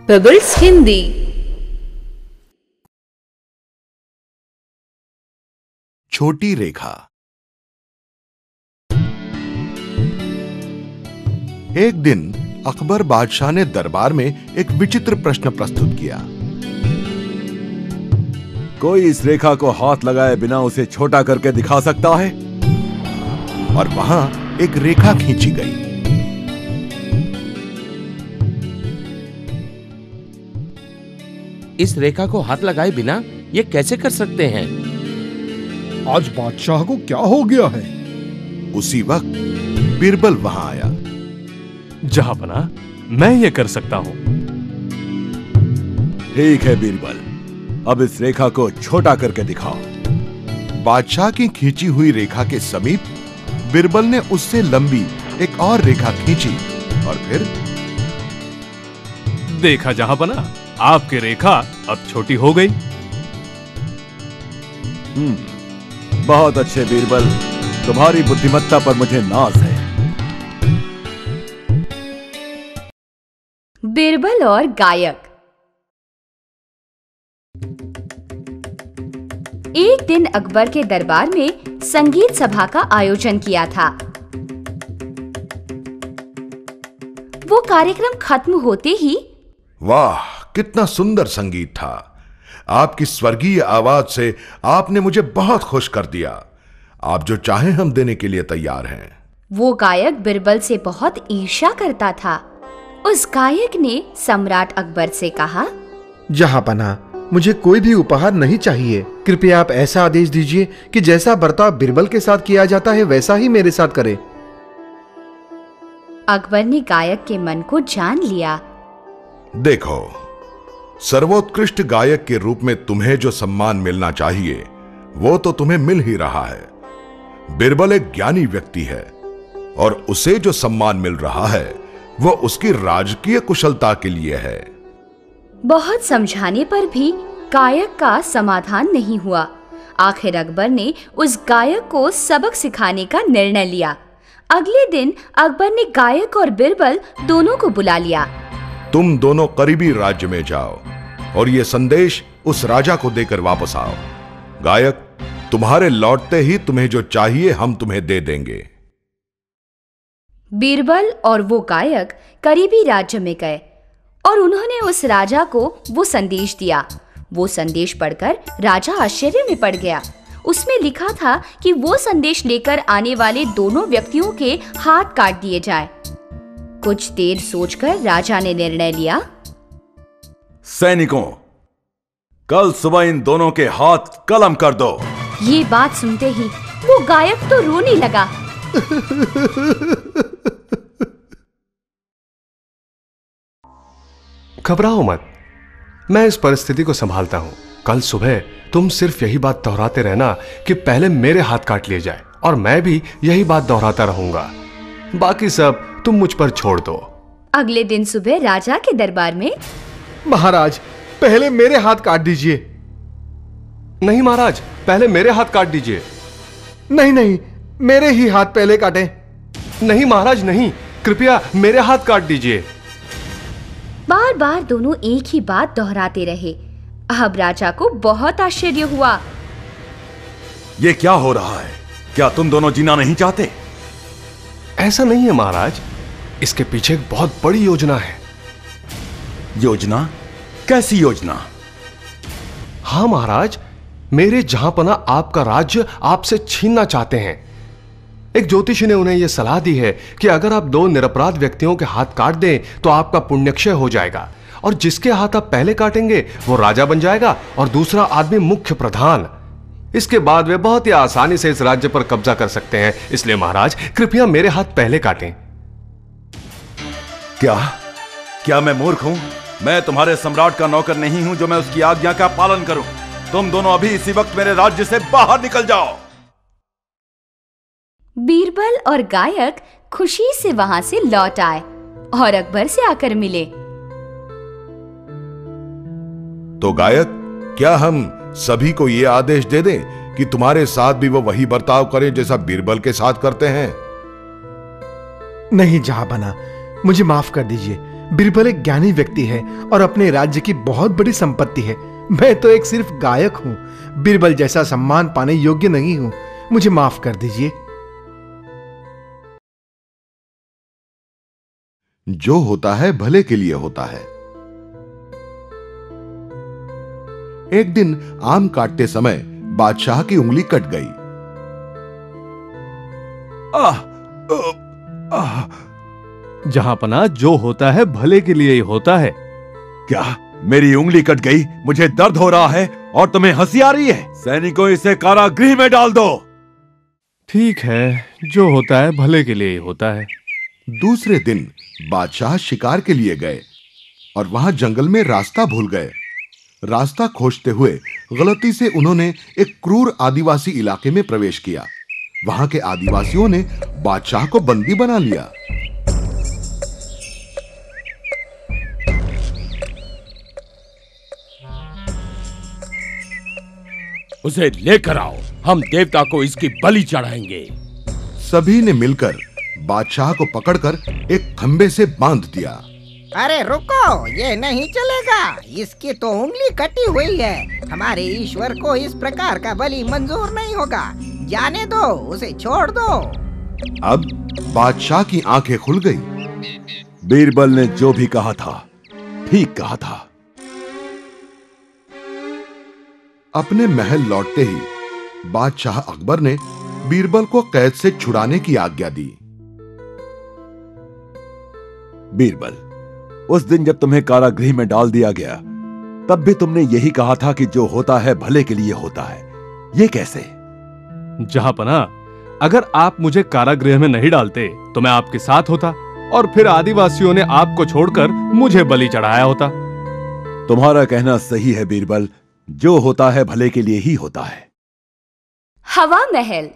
Pebbles Hindi. छोटी रेखा। एक दिन अकबर बादशाह ने दरबार में एक विचित्र प्रश्न प्रस्तुत किया। कोई इस रेखा को हाथ लगाए बिना उसे छोटा करके दिखा सकता है? और वहां एक रेखा खींची गई। इस रेखा को हाथ लगाए बिना ये कैसे कर सकते हैं? आज बादशाह को क्या हो गया है? उसी वक्त बिरबल वहां आया। जहांपना, मैं ये कर सकता हूं। ठीक है बीरबल, अब इस रेखा को छोटा करके दिखाओ। बादशाह की खींची हुई रेखा के समीप बिरबल ने उससे लंबी एक और रेखा खींची और फिर देखा जहांपना, आपकी रेखा अब छोटी हो गई। बहुत अच्छे बीरबल, तुम्हारी बुद्धिमत्ता पर मुझे नाज है। बिरबल और गायक। एक दिन अकबर के दरबार में संगीत सभा का आयोजन किया था। वो कार्यक्रम खत्म होते ही वाह, कितना सुंदर संगीत था। आपकी स्वर्गीय आवाज से आपने मुझे बहुत खुश कर दिया। आप जो चाहें हम देने के लिए तैयार हैं। वो गायक बिरबल से बहुत ईर्ष्या करता था। उस गायक ने सम्राट अकबर से कहा, जहांपना, मुझे कोई भी उपहार नहीं चाहिए। कृपया आप ऐसा आदेश दीजिए कि जैसा बर्ताव बिरबल के साथ किया जाता है वैसा ही मेरे साथ करें। अकबर ने गायक के मन को जान लिया। देखो, सर्वोत्कृष्ट गायक के रूप में तुम्हें जो सम्मान मिलना चाहिए वो तो तुम्हें मिल ही रहा है। बिरबल एक ज्ञानी व्यक्ति है और उसे जो सम्मान मिल रहा है वो उसकी राजकीय कुशलता के लिए है। बहुत समझाने पर भी गायक का समाधान नहीं हुआ। आखिर अकबर ने उस गायक को सबक सिखाने का निर्णय लिया। अगले दिन अकबर ने गायक और बिरबल दोनों को बुला लिया। तुम दोनों करीबी राज्य में जाओ और ये संदेश उस राजा को देकर वापस आओ। गायक, तुम्हारे लौटते ही तुम्हें जो चाहिए हम तुम्हें दे देंगे। बीरबल और वो गायक करीबी राज्य में गए और उन्होंने उस राजा को वो संदेश दिया। वो संदेश पढ़कर राजा आश्चर्य में पड़ गया। उसमें लिखा था कि वो संदेश लेकर आने वाले दोनों व्यक्तियों के हाथ काट दिए जाएं। कुछ देर सोचकर राजा ने निर्णय लिया, सैनिकों, कल सुबह इन दोनों के हाथ कलम कर दो। ये बात सुनते ही वो गायक तो रोने लगा। घबराओ मत, मैं इस परिस्थिति को संभालता हूं। कल सुबह तुम सिर्फ यही बात दोहराते रहना कि पहले मेरे हाथ काट लिए जाए, और मैं भी यही बात दोहराता रहूंगा। बाकी सब तुम मुझ पर छोड़ दो। अगले दिन सुबह राजा के दरबार में, महाराज, पहले मेरे हाथ काट दीजिए। नहीं महाराज, पहले मेरे हाथ काट दीजिए। नहीं नहीं, मेरे ही हाथ पहले काटें। नहीं महाराज नहीं, कृपया मेरे हाथ काट दीजिए। बार बार दोनों एक ही बात दोहराते रहे। अब राजा को बहुत आश्चर्य हुआ। ये क्या हो रहा है? क्या तुम दोनों जीना नहीं चाहते? ऐसा नहीं है महाराज, इसके पीछे एक बहुत बड़ी योजना है। योजना? कैसी योजना? हाँ महाराज, मेरे जहांपना आपका राज्य आपसे छीनना चाहते हैं। एक ज्योतिषी ने उन्हें यह सलाह दी है कि अगर आप दो निरपराध व्यक्तियों के हाथ काट दें तो आपका पुण्यक्षय हो जाएगा, और जिसके हाथ आप पहले काटेंगे वो राजा बन जाएगा और दूसरा आदमी मुख्य प्रधान। इसके बाद वे बहुत ही आसानी से इस राज्य पर कब्जा कर सकते हैं। इसलिए महाराज, कृपया मेरे हाथ पहले काटें। क्या मैं मूर्ख हूं? मैं तुम्हारे सम्राट का नौकर नहीं हूं जो मैं उसकी आज्ञा का पालन करूं। तुम दोनों अभी इसी वक्त मेरे राज्य से बाहर निकल जाओ। बीरबल और गायक खुशी से वहां से लौट आए और अकबर से आकर मिले। तो गायक, क्या हम सभी को यह आदेश दे दें कि तुम्हारे साथ भी वो वही बर्ताव करें जैसा बिरबल के साथ करते हैं? नहीं जहांपना, मुझे माफ कर दीजिए। बिरबल एक ज्ञानी व्यक्ति है और अपने राज्य की बहुत बड़ी संपत्ति है। मैं तो एक सिर्फ गायक हूँ। बिरबल जैसा सम्मान पाने योग्य नहीं हूँ। मुझे माफ कर दीजिए। जो होता है भले के लिए होता है। एक दिन आम काटते समय बादशाह की उंगली कट गई। जहांपना, जो होता है भले के लिए ही होता है। क्या मेरी उंगली कट गई? मुझे दर्द हो रहा है और तुम्हें हंसी आ रही है? सैनिकों, इसे कारागृह में डाल दो। ठीक है, जो होता है भले के लिए ही होता है। दूसरे दिन बादशाह शिकार के लिए गए और वहां जंगल में रास्ता भूल गए। रास्ता खोजते हुए गलती से उन्होंने एक क्रूर आदिवासी इलाके में प्रवेश किया। वहां के आदिवासियों ने बादशाह को बंदी बना लिया। उसे लेकर आओ, हम देवता को इसकी बलि चढ़ाएंगे। सभी ने मिलकर बादशाह को पकड़कर एक खंबे से बांध दिया। अरे रुको, ये नहीं चलेगा। इसकी तो उंगली कटी हुई है। हमारे ईश्वर को इस प्रकार का बलि मंजूर नहीं होगा। जाने दो, उसे छोड़ दो। अब बादशाह की आंखें खुल गई। बीरबल ने जो भी कहा था ठीक कहा था। अपने महल लौटते ही बादशाह अकबर ने बीरबल को कैद से छुड़ाने की आज्ञा दी। बीरबल, उस दिन जब तुम्हें कारागृह में डाल दिया गया, तब भी तुमने यही कहा था कि जो होता है भले के लिए होता है। ये कैसे? जहांपना, अगर आप मुझे कारागृह में नहीं डालते तो मैं आपके साथ होता और फिर आदिवासियों ने आपको छोड़कर मुझे बलि चढ़ाया होता। तुम्हारा कहना सही है बीरबल, जो होता है भले के लिए ही होता है। हवा महल।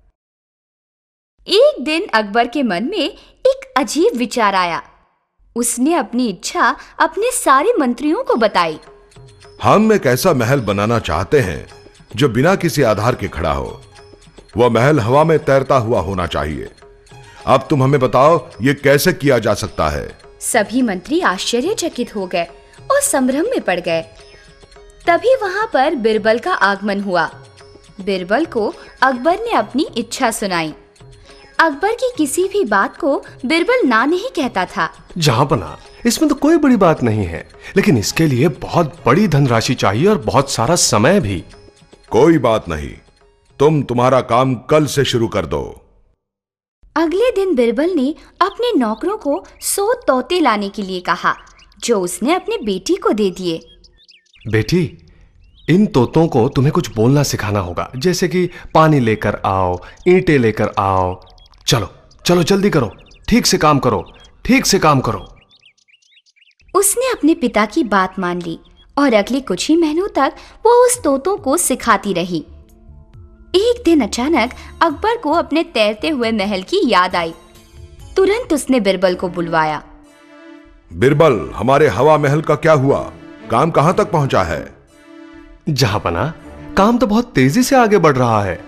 एक दिन अकबर के मन में एक अजीब विचार आया। उसने अपनी इच्छा अपने सारे मंत्रियों को बताई। हम एक ऐसा महल बनाना चाहते हैं जो बिना किसी आधार के खड़ा हो। वह महल हवा में तैरता हुआ होना चाहिए। अब तुम हमें बताओ, यह कैसे किया जा सकता है? सभी मंत्री आश्चर्यचकित हो गए और संभ्रम में पड़ गए। तभी वहां पर बिरबल का आगमन हुआ। बिरबल को अकबर ने अपनी इच्छा सुनाई। अकबर की किसी भी बात को बिरबल ना नहीं कहता था। जहांपना, इसमें तो कोई बड़ी बात नहीं है, लेकिन इसके लिए बहुत बड़ी धनराशि चाहिए और बहुत सारा समय भी। कोई बात नहीं, तुम तुम्हारा काम कल से शुरू कर दो। अगले दिन बिरबल ने अपने नौकरों को 100 तोते लाने के लिए कहा, जो उसने अपनी बेटी को दे दिए। बेटी, इन तोतों को तुम्हें कुछ बोलना सिखाना होगा, जैसे कि पानी लेकर आओ, ईंटें लेकर आओ। चलो चलो, जल्दी करो, ठीक से काम करो, ठीक से काम करो। उसने अपने पिता की बात मान ली और अगले कुछ ही महीनों तक वो उस तोतों को सिखाती रही। एक दिन अचानक अकबर को अपने तैरते हुए महल की याद आई। तुरंत उसने बिरबल को बुलवाया। बिरबल, हमारे हवा महल का क्या हुआ? काम कहां तक पहुंचा है? जहांपना, काम तो बहुत तेजी से आगे बढ़ रहा है।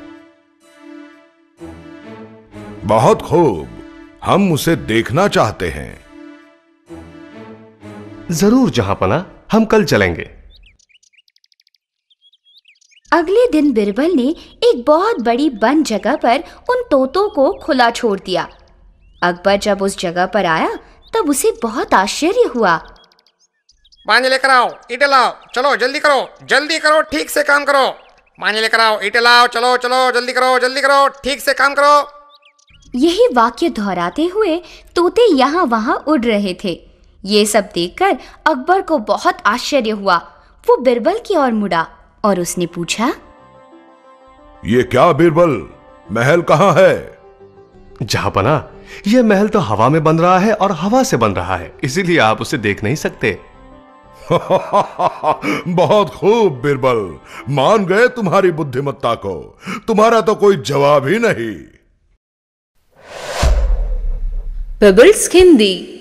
बहुत खूब, हम उसे देखना चाहते हैं। जरूर जहांपना, हम कल चलेंगे। अगले दिन बिरबल ने एक बहुत बड़ी बंद जगह पर उन तोतों को खुला छोड़ दिया। अकबर जब उस जगह पर आया तब उसे बहुत आश्चर्य हुआ। पानी लेकर आओ, ईंटें लाओ, चलो जल्दी करो, ठीक से काम करो। पानी लेकर आओ, ईंटें लाओ, चलो जल्दी करो, ठीक से काम करो। यही वाक्य दोहराते हुए तोते यहाँ वहां उड़ रहे थे। ये सब देखकर अकबर को बहुत आश्चर्य हुआ। वो बिरबल की ओर मुड़ा और उसने पूछा, ये क्या बिरबल, महल कहाँ है? जहांपना, यह महल तो हवा में बन रहा है और हवा से बन रहा है, इसीलिए आप उसे देख नहीं सकते। बहुत खूब बिरबल, मान गए तुम्हारी बुद्धिमत्ता को। तुम्हारा तो कोई जवाब ही नहीं। पेबल्स हिंदी।